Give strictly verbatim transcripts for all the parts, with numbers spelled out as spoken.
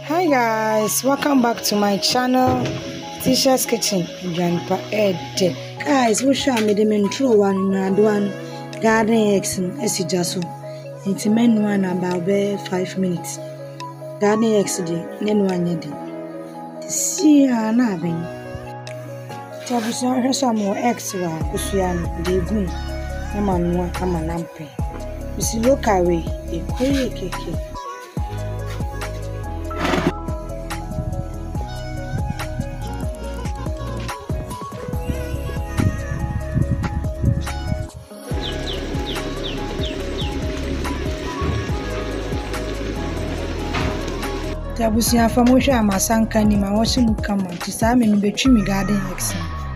Hi guys, welcome back to my channel, LETICIA'S kitchen. Grandpa Ed. Guys, we show me the intro one and one garden eggs and esijaso. It's men one about five minutes. Garden eggs day, then one yedi. See ya na bin. Tabusa has some more eggs wa kusuyan de gun. Ama nwa ama nampe. Bisi local way, e koye keke. Tabusia famusha amasanka ni ma woshi mukama tisame ni betwimi garden eggs.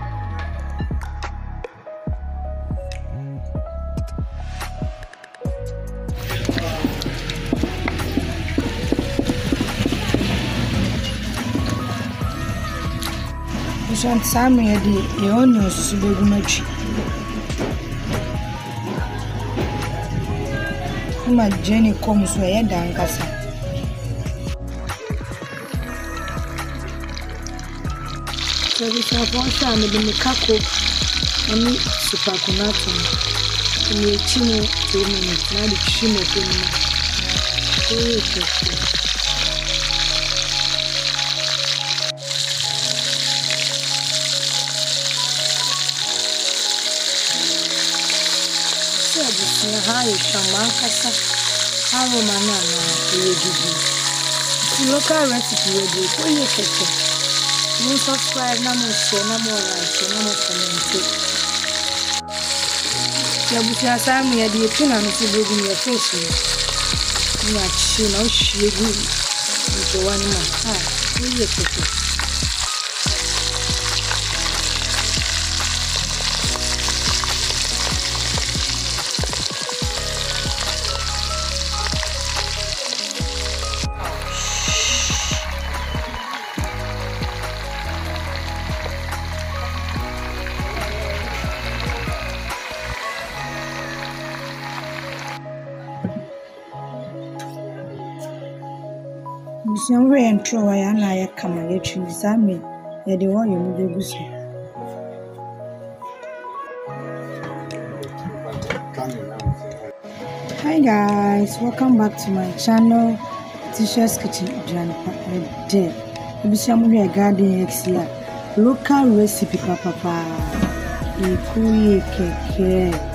Usan same yedi e onyo susubegu machi. Kuma jeni komu so yeda ankasa. So this is one shot with the kako and super conato. And the chino two minutes. Now the chino two minutes. So this is how you shamakasa. How manana you do. Local recipe you do. Oh you keke. You subscribe na mo share na mo like na mo comment. Ya butia samu ya die tuna no se bogu me face ni na chi na o hwie gu nto wani ma ah we ye keke. Some way and throw I and I come and let you examine. Yeah, the one you move the Hi guys, welcome back to my channel, LETICIA'S kitchen. Grandpa Ed. We some way garden eggs here. Local recipe, papa. E keke.